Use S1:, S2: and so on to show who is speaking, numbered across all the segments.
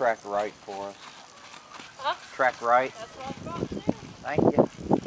S1: track right for us.
S2: Huh?
S1: Track right.
S2: That's what I was about to do.
S1: Thank you.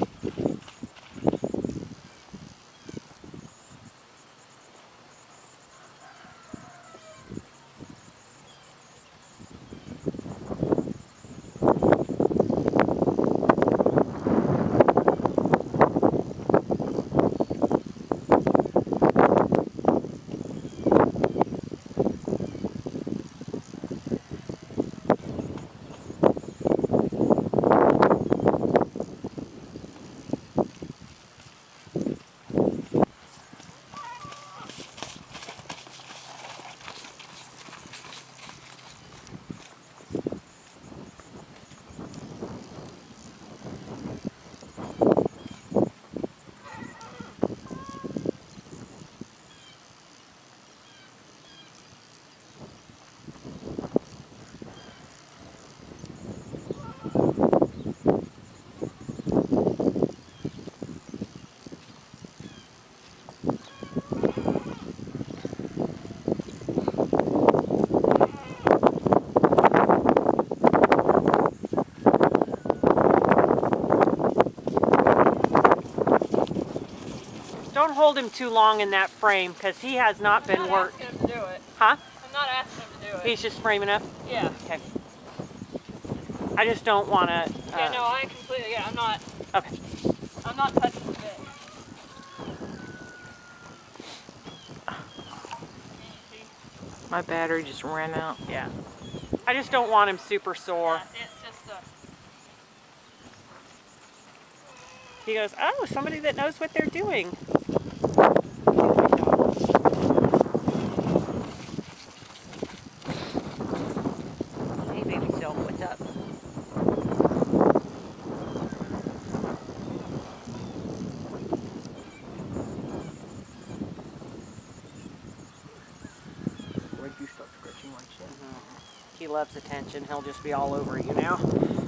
S3: Don't hold him too long in that frame because he has not been worked.
S2: I'm not asking him to do it.
S3: Huh?
S2: I'm not asking him to do it.
S3: He's just framing up?
S2: Yeah.
S3: Okay. I just don't want to...
S2: Yeah, no, I completely, I'm not...
S3: Okay.
S2: I'm not touching the bit.
S4: My battery just ran out.
S3: Yeah. I just don't want him super sore.
S2: Yeah, it's just a...
S3: He goes, oh, somebody that knows what they're doing. Hey, baby self, what's up?
S1: Where'd you start scratching my chin?
S3: He loves attention. He'll just be all over you now.